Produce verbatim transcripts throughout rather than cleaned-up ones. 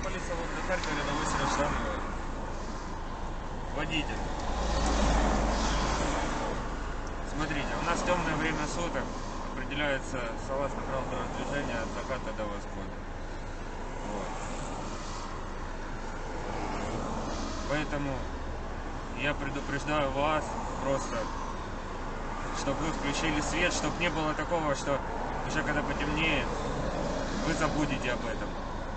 полиция в Харькове, рядовой Сережан, водитель. Смотрите, у нас темное время суток определяется согласно правилам дорожного движения от заката до восхода. Вот. Поэтому я предупреждаю вас просто, чтобы вы включили свет, чтобы не было такого, что уже когда потемнеет, вы забудете об этом.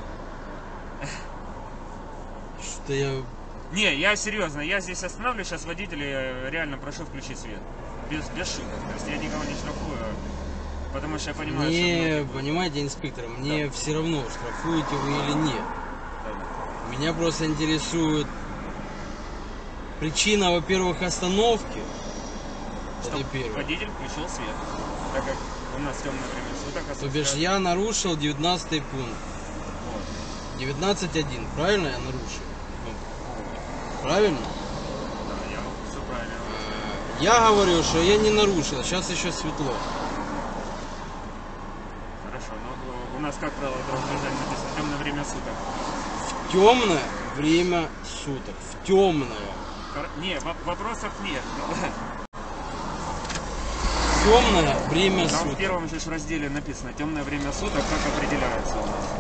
Что я... Не, я серьезно, я здесь останавливаю сейчас водителей, реально прошу включить свет. Без, без шуток. То есть я никого не штрафую, потому что я понимаю, мне, что... понимаете, инспектор, мне да. все равно, штрафуете вы или нет. Да. Меня просто интересует причина, во-первых, остановки. Чтобы водитель включил свет, так как у нас темное время суток. То бишь я нарушил девятнадцатый пункт. Вот. девятнадцать один, правильно я нарушил? Правильно? Да, я все правильно. Я говорю, что я не нарушил, сейчас еще светло. Хорошо, но у нас, как правило, дорожное движение написано темное время суток. В темное время суток. В темное. Не, вопросов нет. Темное время Там суток. в первом же разделе написано темное время суток, как определяется у нас.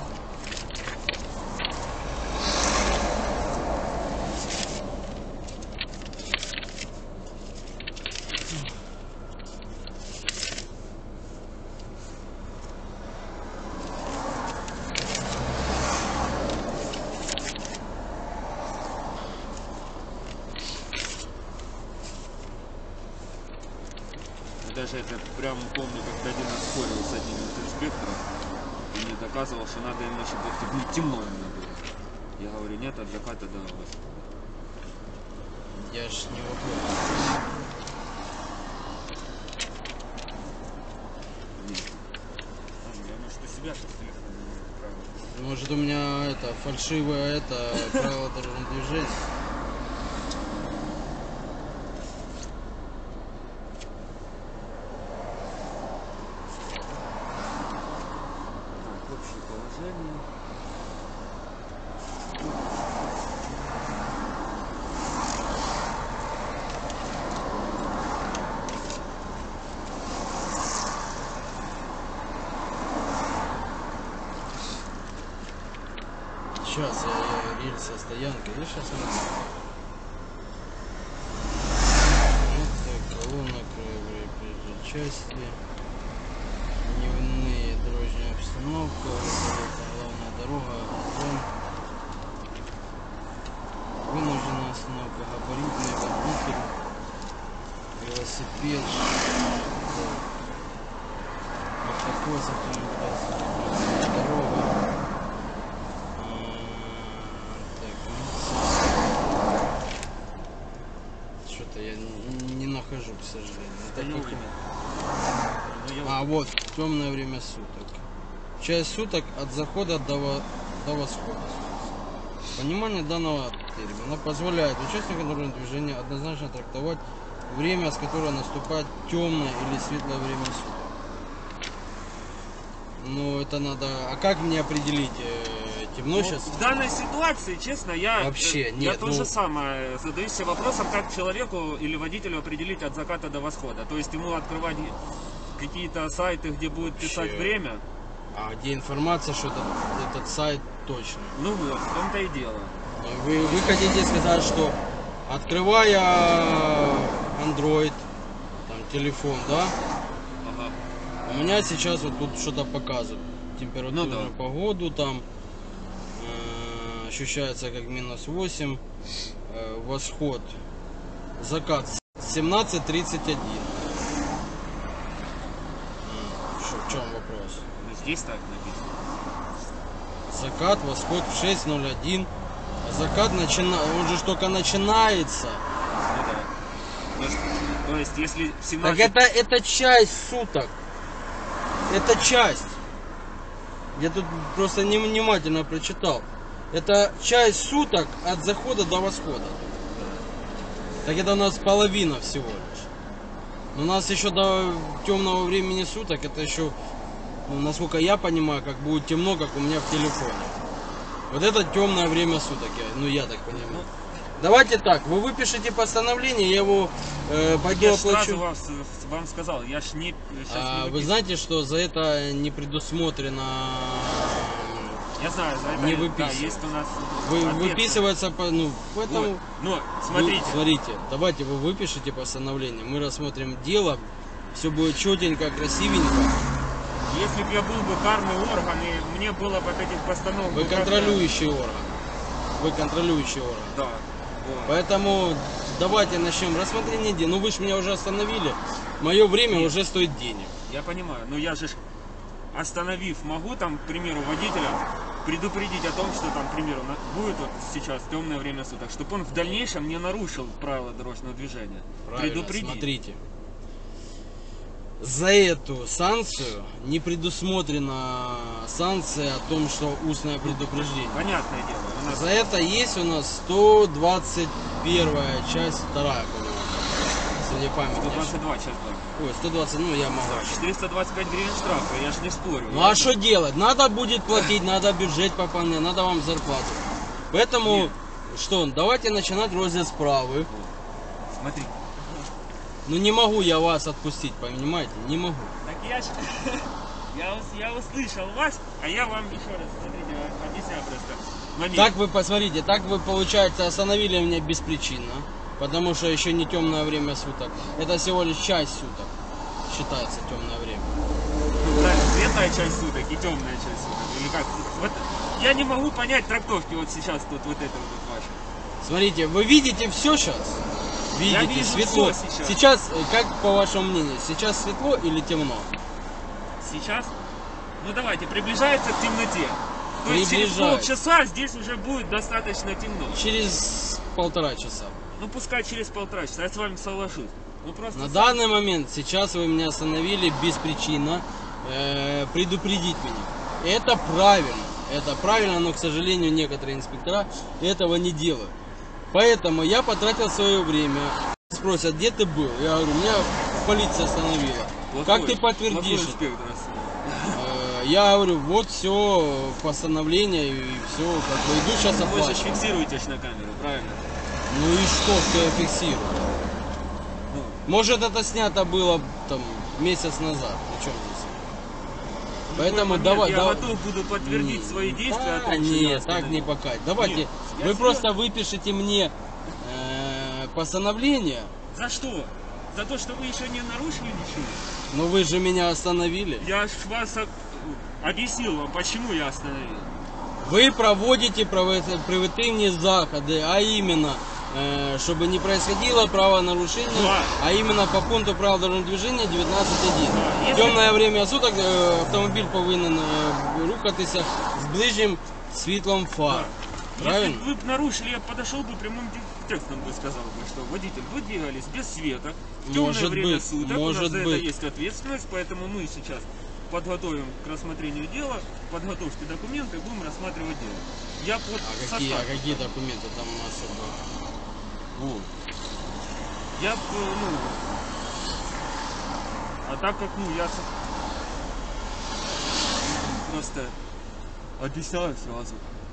Даже это прям помню, как один раз спорил с одним из инспекторов и мне доказывал, что надо иначе просто ну, темно именно было. Я говорю, нет, от заката до вас. Я ж не вопрос. Нет. Я может у себя сейчас телефон не имею права. Может у меня это фальшивое это правило дорожного движения. Сейчас я, я рельса стоянка, я сейчас это колонна краевой проезжей части, дневные дорожная обстановка, главная дорога, газон, вынужденная остановка, габаритный водитель, велосипед, автокос, автомобиль, дорога. Что-то я не нахожу, к сожалению. Это не какое? Ну, а вот темное время суток. Часть суток от захода до, до восхода. Понимание данного термина позволяет участникам дорожного движения однозначно трактовать время, с которого наступает темное или светлое время суток. Ну это надо. А как мне определить? Темно ну, сейчас? В данной ситуации, честно, я, Вообще, нет, я то же ну... самое задаюсь себе вопросом, как человеку или водителю определить от заката до восхода. То есть ему открывать какие-то сайты, где будет Вообще... писать время. А где информация, что этот, этот сайт точно? Ну вот, в том-то и дело. Вы, вы хотите сказать, что открывая Android, там, телефон, да? Ага. У меня сейчас вот тут что-то показывает. Температурную ну, да. погоду там. Ощущается как минус восемь, э, восход, закат семнадцать тридцать один. Что, в чем вопрос? Ну, здесь так написано. Закат, восход в шесть ноль один. А закат начина... он же только начинается. Ну да. То есть, то есть если в семнадцать... Так это, это часть суток. Это часть. Я тут просто невнимательно прочитал. Это часть суток от захода до восхода. Так это у нас половина всего лишь. Но у нас еще до темного времени суток, это еще, ну, насколько я понимаю, как будет темно, как у меня в телефоне. Вот это темное время суток, я, ну я так понимаю. Давайте так, вы выпишите постановление, я его э, пойду Я ж оплачу. сразу вас, вам сказал, я ж не... Сейчас А, не вы знаете, что за это не предусмотрено... Я знаю, за это не да, выписывать. есть у нас Вы, ответственность. выписывается, по, ну, поэтому... Вот. Но, смотрите, Ну, смотрите, давайте вы выпишите постановление, мы рассмотрим дело, все будет четенько, красивенько. если бы я был бы карный орган, и мне было бы от этих постановок... Вы ну, как-то- контролирующий орган. Вы контролирующий орган. Да. Вот. Поэтому давайте начнем рассмотрение дела. Ну вы же меня уже остановили. Мое время Нет. уже стоит денег. Я понимаю, но я же ж, остановив, могу там, к примеру, водителя предупредить о том, что там, к примеру, на- будет вот сейчас темное время суток, чтобы он в дальнейшем не нарушил правила дорожного движения. Правильно, Предупредить. смотрите. За эту санкцию не предусмотрена санкция о том, что устное предупреждение. Понятное дело. У нас За это есть у нас сто двадцать первая часть, вторая, по-моему. Если не память сто не двадцать ошибаюсь. два сейчас да. Ой, сто двадцать, ну я могу. четыреста двадцать пять гривен штрафа, я ж не спорю. Ну Я а же- что делать? Надо будет платить, надо бюджет пополнять, надо вам зарплату. Поэтому, Нет. что, давайте начинать розыск справы. Смотри. Ну не могу я вас отпустить, понимаете? Не могу. Так я ж... Я, ус- я услышал вас, а я вам еще раз, смотрите, объясняю просто. Момент. Так вы посмотрите, так вы, получается, остановили меня беспричинно, потому что еще не темное время суток. Это всего лишь часть суток считается темное время. Ну, правильно, светлая часть суток и темная часть суток. Или как? Вот я не могу понять трактовки вот сейчас тут вот это вот ваше. Смотрите, вы видите все сейчас? Видите, Я вижу светло. всё сейчас. Сейчас, э, как по вашему мнению, сейчас светло или темно? Сейчас? Ну давайте, приближается к темноте. То есть через Приближается. полчаса здесь уже будет достаточно темно. Через полтора часа. Ну пускай через полтора часа, я с вами соглашусь. Ну просто... На сам- данный момент, сейчас вы меня остановили беспричинно, э, предупредить меня. Это правильно, это правильно, но, к сожалению, некоторые инспектора этого не делают. Поэтому я потратил свое время. Спросят, где ты был? Я говорю, меня полиция остановила. Плохой- Как ты подтвердишь? плохой инспектор. Э, Я говорю, вот все, постановление и все, как бы иду сейчас Вы же оплачивать. фиксируете ж на камеру, правильно? Ну и что, что я фиксирую? Ну, Может это снято было там месяц назад. При чем здесь? в любой Поэтому момент давай, я давай. готов буду подтвердить Не, свои действия. о да, том, что я нет, так остановил. не покать. Давайте, Нет, я вы серьезно. просто выпишите мне э, постановление, За что? За то, что вы еще не нарушили ничего? но вы же меня остановили. Я ж вас об- объяснил вам, почему я остановил. Вы проводите право- превентивные заходы, а именно, э, чтобы не происходило правонарушение, Да. а именно по пункту правил дорожного движения девятнадцать один. Да, если- Темное время суток э, автомобиль повинен э, рухатися з ближнім світлом фар. Правильно? Если бы вы нарушили, я подошел бы прямым те- текстом бы сказал бы, что водитель, вы двигались без света, в темное Может время быть, суток, у может нас за быть. это есть ответственность, поэтому мы сейчас подготовим к рассмотрению дела, подготовьте документы, будем рассматривать дело. Я под А какие, а состав. какие документы там у нас были? Вот. Я, б, ну, а так как, ну, я со- просто объясняю сразу.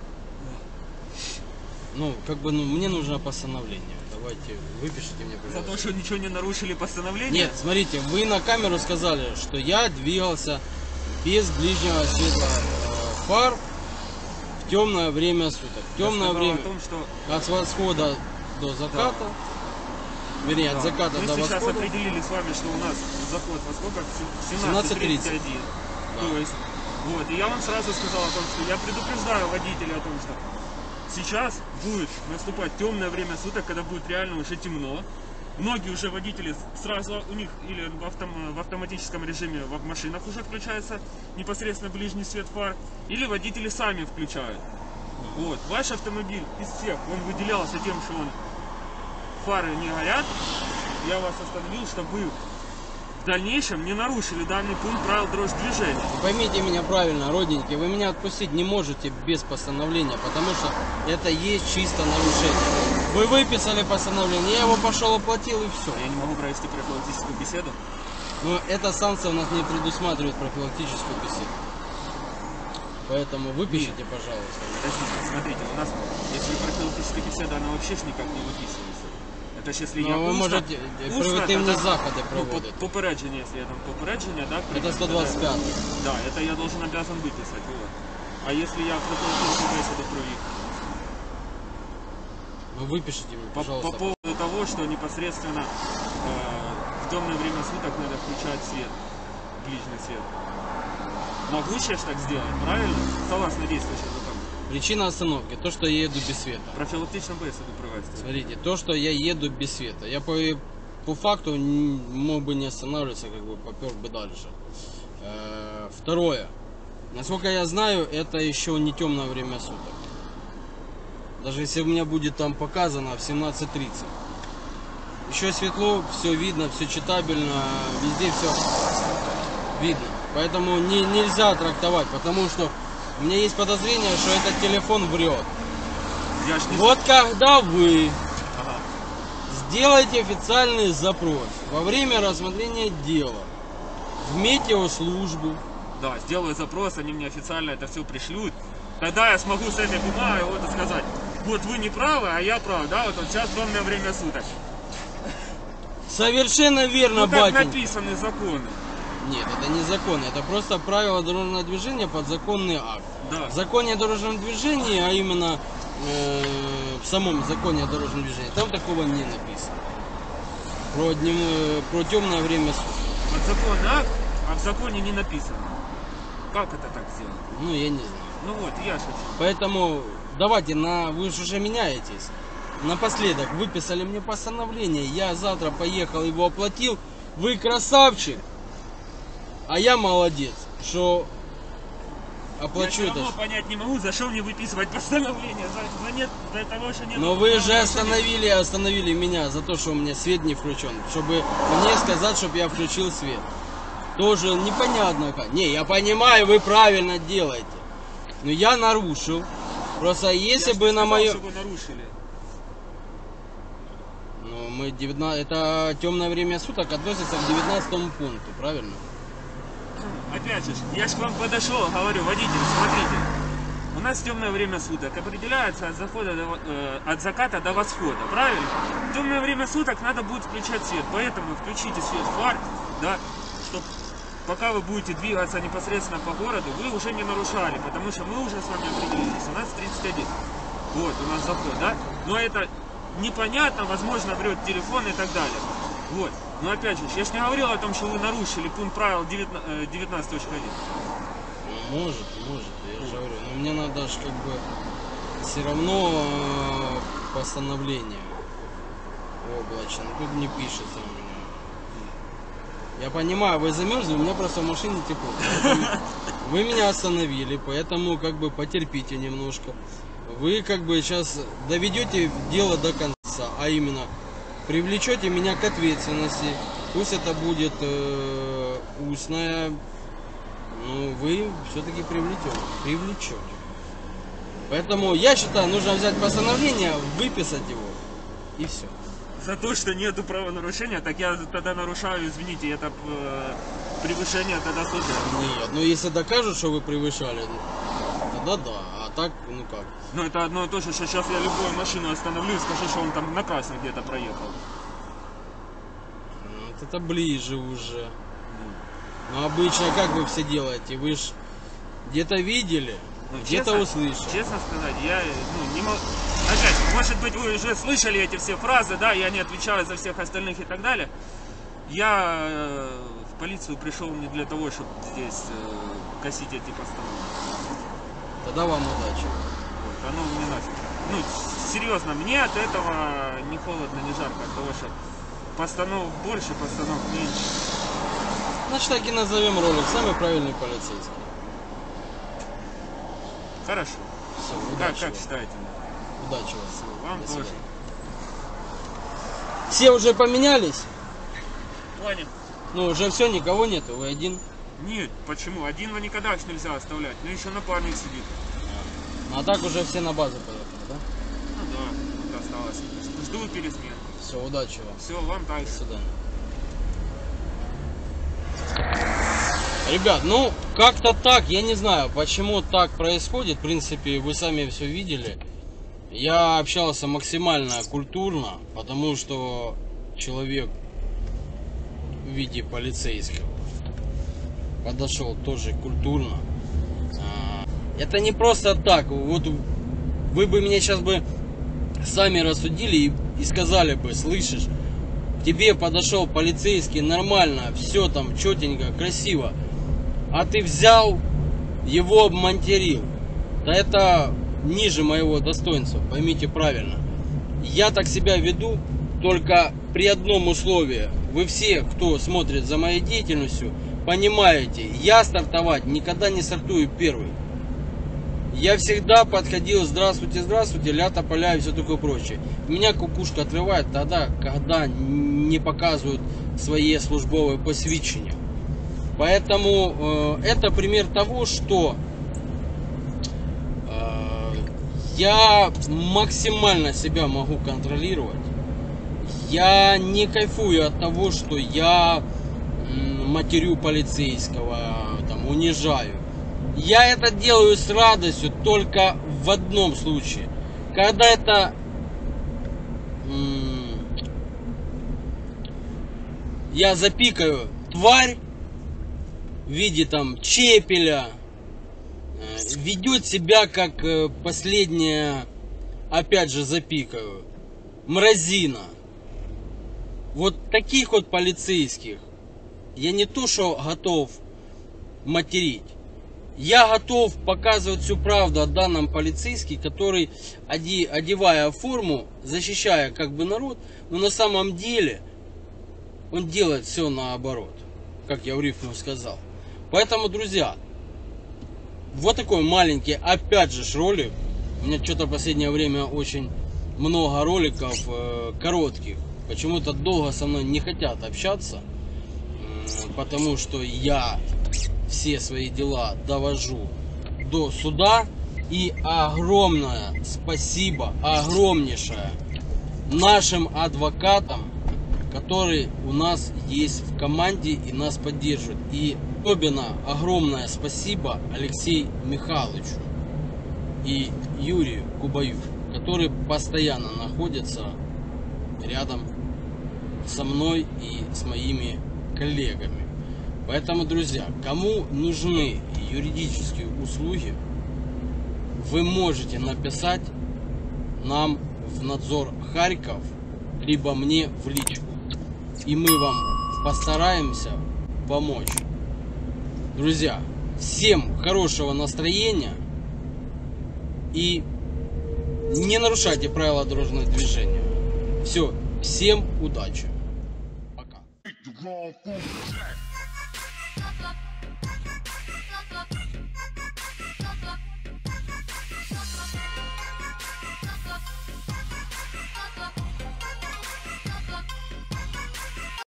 Ну, как бы, ну, мне нужно постановление. Давайте, выпишите мне, За то, пожалуйста. что ничего не нарушили постановление? Нет, смотрите, вы на камеру сказали, что я двигался без ближнего света э, фар в темное время суток. Я Темное сказал время о том, что от восхода до заката, вернее, от да, заката мы до сейчас восхода. определили с вами, что у нас заход во сколько? В семнадцать семнадцать тридцать. тридцать один. Да. То есть, вот, и я вам сразу сказал о том, что я предупреждаю водителя о том, что сейчас будет наступать темное время суток, когда будет реально уже темно. Многие уже водители сразу у них или в, автом- в автоматическом режиме в машинах уже включается непосредственно ближний свет фар, или водители сами включают. Вот. Ваш автомобиль из всех, он выделялся тем, что он фары не горят. Я вас остановил, чтобы вы в дальнейшем не нарушили данный пункт правил дорожного движения. Поймите меня правильно, родненькие, вы меня отпустить не можете без постановления, потому что это есть чисто нарушение. Вы выписали постановление, я его пошел оплатил и все. Я не могу провести профилактическую беседу. Но эта санкция у нас не предусматривает профилактическую беседу. Поэтому выпишите, пожалуйста. Подождите, смотрите, у нас, если профілактичні бесіди, она вообще ж никак не выписывается. Это ж если Ну, я ви устно- можете устно, превентивні тогда- заходи ну, проводити. по- попередження, если я там попередження, да? Это сто двадцать пять. Да, это я должен обязан выписать. Вот. А если я профилактическую беседу провел? Ну выпишите мне, По, по пожалуйста. поводу того, что непосредственно э, в темное время суток надо включать свет, ближний свет. Могу сейчас так сделать, правильно? Согласно действующему закону. Причина остановки, то, что я еду без света. Профилактичную беседу провести. Смотрите, то, что я еду без света. Я по, по факту н- мог бы не останавливаться, как бы попер бы дальше. Э, Второе. Насколько я знаю, это еще не темное время суток. Даже если у меня будет там показано в семнадцать тридцать. Еще светло, все видно, все читабельно, везде все видно. Поэтому не, нельзя трактовать, потому что у меня есть подозрение, что этот телефон врет. Я ж не... Вот когда вы Ага. сделаете официальный запрос во время рассмотрения дела в метеослужбу, Да, сделаю запрос, они мне официально это все пришлют. Тогда я смогу с этой бумагой вот и сказать, вот вы не правы, а я прав, да, вот, вот сейчас темное время суток. совершенно верно, Ну так батенька. написаны законы. Нет, это не закон, это просто правила дорожного движения, подзаконный акт. Да. В законе о дорожном движении, а именно э, в самом законе о дорожном движении, там такого не написано. Про, днем, э, про темное время суток. Подзаконный акт, а в законе не написано. Как это так сделать? Ну, я не знаю. Ну вот, я шучу. Поэтому давайте, на, вы же уже меняетесь. Напоследок выписали мне постановление, я завтра поехал, его оплатил. Вы красавчик, а я молодец, что оплачу я это. все равно понять не могу, за что мне выписывать постановление. За, за нет, за того, что нет. Но вы же остановили, остановили меня за то, что у меня свет не включен, чтобы мне сказать, чтобы я включил свет. Тоже непонятно как. Не, я понимаю, вы правильно делаете. Но я нарушил. Просто если Я ж бы не на сказал, мое... что вы нарушили. Ну, мы девятнадцать... Это темное время суток относится к девятнадцатому пункту, правильно? Опять же, я ж к вам подошел, говорю, водитель, смотрите. У нас темное время суток определяется от, захода до, э, от заката до восхода, правильно? В темное время суток надо будет включать свет, поэтому включите свет фар, да, чтобы пока вы будете двигаться непосредственно по городу, вы уже не нарушали, потому что мы уже с вами определились, у нас тридцать один. Вот, у нас заход, да? Но это непонятно, возможно, врет телефон и так далее. Вот. Но опять же, я же не говорил о том, что вы нарушили пункт правил девятнадцать точка один. Может, может, я же говорю. Но мне надо же как бы все равно э, постановление облачно. Тут не пишется у меня. Я понимаю, вы замерзли, у меня просто в машине тепло. Поэтому вы меня остановили, поэтому как бы потерпите немножко. Вы как бы сейчас доведете дело до конца, а именно привлечете меня к ответственности. Пусть это будет э, устная, но вы все-таки привлечете. привлечете. Поэтому я считаю, нужно взять постановление, выписать его и все. За то, что нету правонарушения, так я тогда нарушаю, извините, это э, превышение тогда тоже. Нет, ну если докажут, что вы превышали, тогда да. А так, ну как? Но это одно и то же, что сейчас я любую машину остановлю и скажу, что он там на красный где-то проехал. Вот это ближе уже. Но обычно как вы все делаете? Вы ж где-то видели, Ну, где-то честно- услышали. Честно сказать, я ну, не могу... Опять, может быть, вы уже слышали эти все фразы, да, я не отвечаю за всех остальных и так далее. Я э, в полицию пришел не для того, чтобы здесь э, косить эти постановки. Тогда вам удачи. Вот, оно мне нафиг. Ну, серьезно, мне от этого не холодно, не жарко, от того, что постанов больше, постанов меньше. Значит, так и назовем ролик «Самый правильный полицейский». Хорошо. Все, Как, удачи как вам. считаете? Удачи вам. Вам До тоже. свидания. Все уже поменялись? Понял. Ну, уже все, никого нету, вы один. Нет, почему? Один вы никогда ж нельзя оставлять. Ну еще напарник сидит. Ну, а так уже все на базу поехали, да? Ну да, вот осталось. Жду пересменку. Все, удачи вам. Все, вам так. До свидания. Ребят, ну, как-то так, я не знаю, почему так происходит. В принципе, вы сами все видели. Я общался максимально культурно, потому что человек в виде полицейского подошел тоже культурно. Это не просто так. Вот вы бы меня сейчас бы сами рассудили и, и сказали бы: слышишь, к тебе подошел полицейский, нормально, все там четенько, красиво, а ты взял, его обматерил. Да это ниже моего достоинства, поймите правильно. Я так себя веду только при одном условии. Вы все, кто смотрит за моей деятельностью, понимаете, я стартовать никогда не стартую первый. Я всегда подходил: здравствуйте, здравствуйте, ля тополя и все такое прочее. Меня кукушка отрывает тогда, когда не показывают свои службовые посвящения. Поэтому э, это пример того, что э, я максимально себя могу контролировать. Я не кайфую от того, что я м, матерю полицейского, там, унижаю. Я это делаю с радостью только в одном случае. Когда это м, я запикаю тварь в виде там чепеля, э, ведет себя как э, последняя, опять же запикаю, мразина. Вот таких вот полицейских я не то что готов материть. Я готов показывать всю правду о данном полицейском, который, одевая форму, защищая как бы народ, но на самом деле он делает все наоборот, как я в рифму сказал. Поэтому, друзья, вот такой маленький, опять же, ролик. У меня что-то в последнее время очень много роликов э, коротких. Почему-то долго со мной не хотят общаться, э, потому что я все свои дела довожу до суда. И огромное спасибо, огромнейшее нашим адвокатам, которые у нас есть в команде и нас поддерживают. И особенно огромное спасибо Алексею Михайловичу и Юрию Кубаю, которые постоянно находятся рядом со мной и с моими коллегами. Поэтому, друзья, кому нужны юридические услуги, вы можете написать нам в Надзор Харьков, либо мне в личку, и мы вам постараемся помочь. Друзья, всем хорошего настроения и не нарушайте правила дорожного движения. Все, всем удачи. Пока.